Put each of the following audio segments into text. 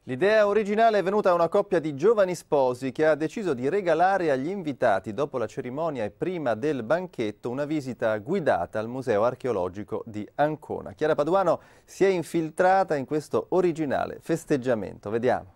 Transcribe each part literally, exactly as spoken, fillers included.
L'idea originale è venuta a una coppia di giovani sposi che ha deciso di regalare agli invitati, dopo la cerimonia e prima del banchetto, una visita guidata al Museo Archeologico di Ancona. Chiara Paduano si è infiltrata in questo originale festeggiamento. Vediamo.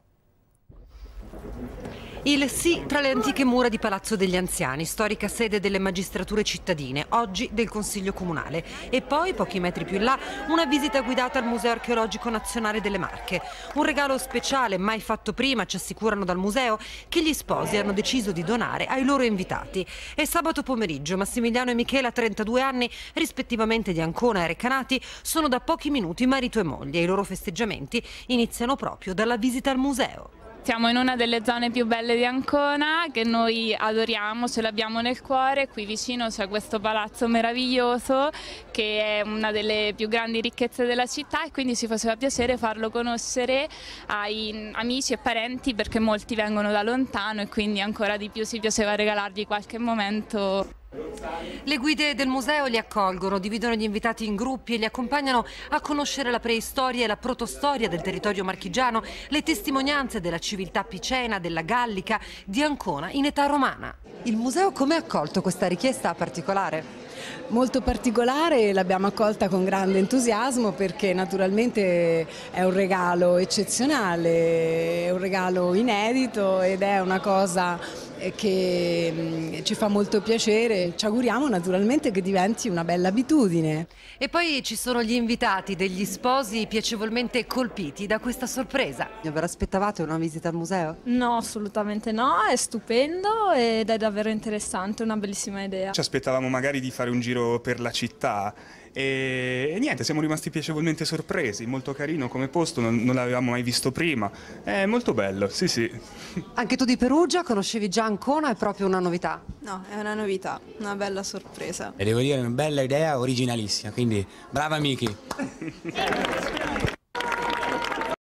Il sì tra le antiche mura di Palazzo degli Anziani, storica sede delle magistrature cittadine, oggi del Consiglio Comunale. E poi, pochi metri più in là, una visita guidata al Museo Archeologico Nazionale delle Marche. Un regalo speciale, mai fatto prima, ci assicurano dal museo, che gli sposi hanno deciso di donare ai loro invitati. E sabato pomeriggio Massimiliano e Michela, trentadue anni, rispettivamente di Ancona e Recanati, sono da pochi minuti marito e moglie. I loro festeggiamenti iniziano proprio dalla visita al museo. Siamo in una delle zone più belle di Ancona che noi adoriamo, ce l'abbiamo nel cuore. Qui vicino c'è questo palazzo meraviglioso che è una delle più grandi ricchezze della città e quindi ci faceva piacere farlo conoscere ai amici e parenti, perché molti vengono da lontano e quindi ancora di più ci piaceva regalargli qualche momento. Le guide del museo li accolgono, dividono gli invitati in gruppi e li accompagnano a conoscere la preistoria e la protostoria del territorio marchigiano, le testimonianze della civiltà picena, della gallica, di Ancona in età romana. Il museo come ha accolto questa richiesta particolare? Molto particolare, l'abbiamo accolta con grande entusiasmo perché naturalmente è un regalo eccezionale, è un regalo inedito ed è una cosa che ci fa molto piacere. Ci auguriamo naturalmente che diventi una bella abitudine. E poi ci sono gli invitati degli sposi piacevolmente colpiti da questa sorpresa. Ve l'aspettavate una visita al museo? No, assolutamente no, è stupendo ed è davvero interessante, una bellissima idea. Ci aspettavamo magari di fare un giro per la città e, e niente, siamo rimasti piacevolmente sorpresi, molto carino come posto, non, non l'avevamo mai visto prima, è molto bello, sì sì. Anche tu di Perugia, conoscevi già Ancona, è proprio una novità? No, è una novità, una bella sorpresa. E devo dire, una bella idea, originalissima, quindi brava Miki!